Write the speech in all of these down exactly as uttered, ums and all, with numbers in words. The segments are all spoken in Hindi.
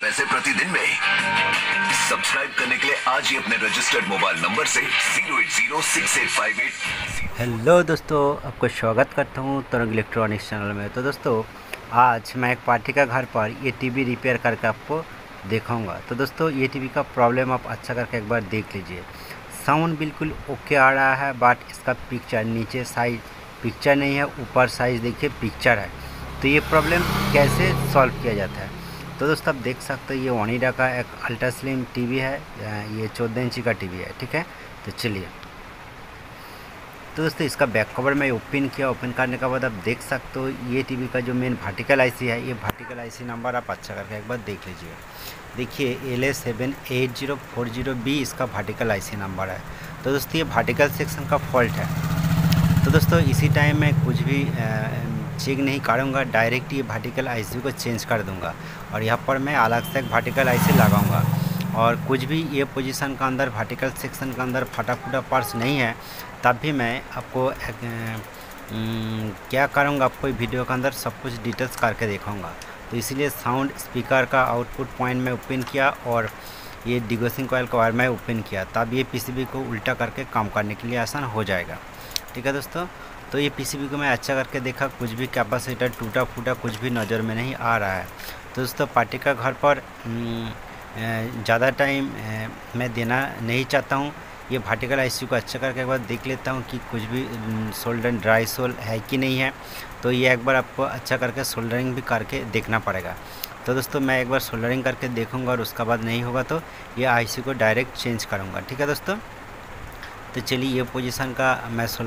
पैसे प्रतिदिन में सब्सक्राइब करने के लिए आज ही अपने रजिस्टर्ड मोबाइल नंबर से zero eight zero six eight five eight. Hello दोस्तों, आपको स्वागत करता हूं तरंग इलेक्ट्रॉनिक्स चैनल में। तो दोस्तों, आज मैं एक पार्टी का घर पर ये टीवी रिपेयर करके आपको दिखाऊंगा। तो दोस्तों, ये टीवी का प्रॉब्लम आप अच्छा करके एक बार देख लीजिए। साउंड बिल्कुल ओके आ रहा है, बट इसका पिक्चर नीचे साइज पिक्चर नहीं है, ऊपर साइज देखिए पिक्चर है। तो ये प्रॉब्लम कैसे सॉल्व किया जाता है? तो दोस्तों, आप देख सकते हो ये ओनिडा का एक अल्ट्रा स्लिम टीवी है। ये चौदह इंची का टीवी है, ठीक है। तो चलिए, तो दोस्तों इसका बैक कवर मैं ओपन किया। ओपन करने के बाद आप देख सकते हो ये टीवी का जो मेन वर्टिकल आईसी है, ये वर्टिकल आईसी नंबर आप अच्छा करके एक बार देख लीजिए। देखिए L A seven eight zero four zero B इसका वर्टिकल आईसी नंबर है। तो दोस्तों ये वर्टिकल सेक्शन का फॉल्ट है। तो दोस्तों इसी टाइम मैं कुछ भी चेक नहीं करूँगा, डायरेक्ट ये वर्टिकल आईसी को चेंज कर दूँगा और यहाँ पर मैं अलग से एक वर्टिकल आईसी लगाऊँगा। और कुछ भी ये पोजीशन का अंदर वर्टिकल सेक्शन का अंदर फटा फूटा पार्ट्स नहीं है, तब भी मैं आपको एक, न, क्या करूँगा, आपको वीडियो के अंदर सब कुछ डिटेल्स करके दिखाऊँगा। तो इसीलिए साउंड स्पीकर का आउटपुट पॉइंट में ओपन किया और ये डिगोसिंग कॉइल का वायर मैं ओपन किया, तब ये पीसीबी को उल्टा करके काम करने के लिए आसान हो जाएगा। ठीक है दोस्तों, तो ये पीसीबी को मैं अच्छा करके देखा, कुछ भी कैपेसिटर टूटा फूटा कुछ भी नज़र में नहीं आ रहा है। तो दोस्तों पार्टी का घर पर ज़्यादा टाइम मैं देना नहीं चाहता हूँ। ये वर्टिकल आईसी को अच्छा करके एक बार देख लेता हूँ कि कुछ भी सोल्डर ड्राई सोल है कि नहीं है। तो ये एक बार आपको अच्छा करके सोल्डरिंग भी करके देखना पड़ेगा। तो दोस्तों मैं एक बार सोल्डरिंग करके देखूँगा और उसके बाद नहीं होगा तो ये आईसी को डायरेक्ट चेंज करूँगा। ठीक है दोस्तों, तो चलिए ये पोजीशन का मैं सोल्डर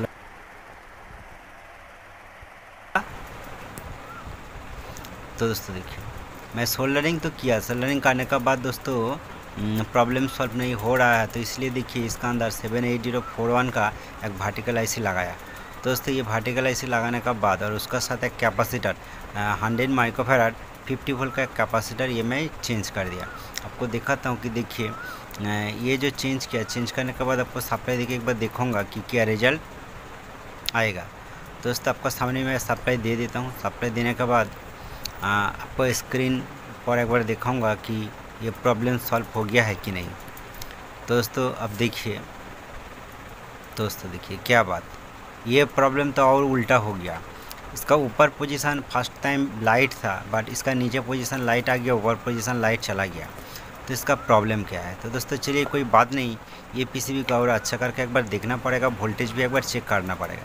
तो दोस्तों देखिए मैं सोल्डरिंग तो किया। सोल्डरिंग करने के बाद दोस्तों प्रॉब्लम सॉल्व नहीं हो रहा है, तो इसलिए देखिए इसका अंदर seven eight zero four one का एक वर्टिकल आईसी लगाया। तो दोस्तों ये वर्टिकल आईसी लगाने के बाद और उसका साथ एक capacitor hundred microfarad fifty volt का कैपेसिटर ये मैं चेंज कर दिया। आपको दिखाता हूँ कि देखिए ये जो चेंज किया, चेंज करने के बाद आपको सप्लाई देखिए एक बार देखूँगा कि क्या रिजल्ट आएगा। तो दोस्तों आपका सामने मैं सप्लाई दे देता हूँ। सप्लाई देने के बाद आपको स्क्रीन पर एक बार दिखाऊंगा कि ये प्रॉब्लम सॉल्व हो गया है कि नहीं। तो दोस्तों अब देखिए, दोस्तों देखिए क्या बात, ये प्रॉब्लम तो और उल्टा हो गया। इसका ऊपर पोजीशन फर्स्ट टाइम लाइट था, बट इसका नीचे पोजीशन लाइट आ गया, ऊपर पोजीशन लाइट चला गया। तो इसका प्रॉब्लम क्या है? तो दोस्तों चलिए कोई बात नहीं, ये पीसीबी का और अच्छा करके एक बार देखना पड़ेगा, वोल्टेज भी एक बार चेक करना पड़ेगा।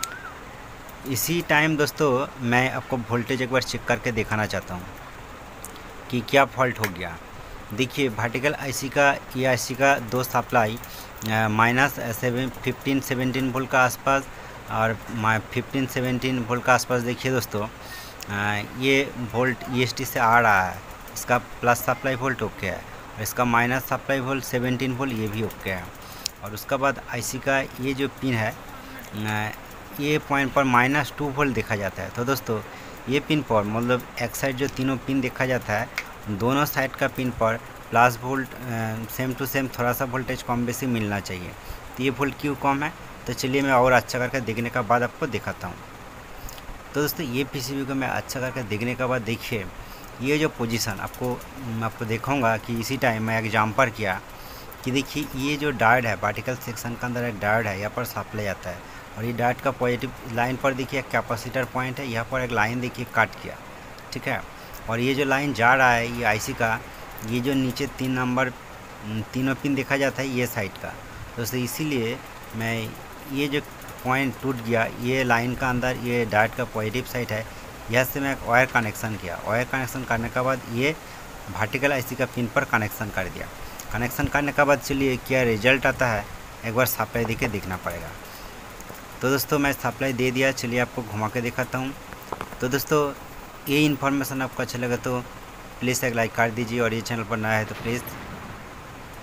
इसी टाइम दोस्तों मैं आपको वोल्टेज एक बार चेक करके दिखाना चाहता हूँ कि क्या फॉल्ट हो गया। देखिए वर्टिकल आईसी का, ये आईसी का दो supply minus seven fifteen seventeen volt का आसपास और फिफ्टीन सेवेंटीन वोल्ट का आसपास देखिए दोस्तों आ, ये वोल्ट ईएसटी से आ रहा है। इसका प्लस सप्लाई वोल्ट ओके है और इसका minus supply volt seventeen volt ये भी ओके है। और उसके बाद आईसी का ये जो पिन है आ, ये पॉइंट पर माइनस टू वोल्ट देखा जाता है। तो दोस्तों ये पिन पर मतलब एक साइड जो तीनों पिन देखा जाता है, दोनों साइड का पिन पर plus volt same to same थोड़ा सा वोल्टेज कम बेसी मिलना चाहिए। तो ये वोल्ट क्यों कम है? तो चलिए मैं और अच्छा करके देखने के बाद आपको दिखाता हूँ। तो दोस्तों ये पीसीबी को मैं अच्छा करके देखने के बाद देखिए ये जो पोजीशन आपको आपको दिखाऊँगा कि इसी टाइम मैं एग्जाम्पल किया कि देखिए ये जो डायोड है वर्टिकल सेक्शन के अंदर एक डायोड है, यहाँ पर सप्लाई आता है और ये डायोड का पॉजिटिव लाइन पर देखिए कैपेसिटर पॉइंट है, यहाँ पर एक लाइन देखिए काट किया। ठीक है, और ये जो लाइन जा रहा है ये आईसी का, ये जो नीचे तीन नंबर तीनों पिन देखा जाता है ये साइड का। दोस्तों इसीलिए मैं ये जो पॉइंट टूट गया, ये लाइन का अंदर ये डायोड का पॉजिटिव साइड है, यहाँ से मैं वायर कनेक्शन किया। वायर कनेक्शन करने के बाद ये वर्टिकल आईसी का पिन पर कनेक्शन कर दिया। कनेक्शन करने के बाद चलिए क्या रिजल्ट आता है एक बार सप्लाई देके देखना पड़ेगा। तो दोस्तों मैं सप्लाई दे दिया, चलिए आपको घुमा के दिखाता हूँ। तो दोस्तों ये इन्फॉर्मेशन आपको अच्छा लगा तो प्लीज़ एक लाइक कर दीजिए और ये चैनल पर नया है तो प्लीज़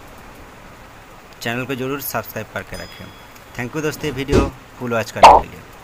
चैनल को ज़रूर सब्सक्राइब करके रखें। थैंक यू दोस्तों वीडियो फुल वॉच करने के लिए।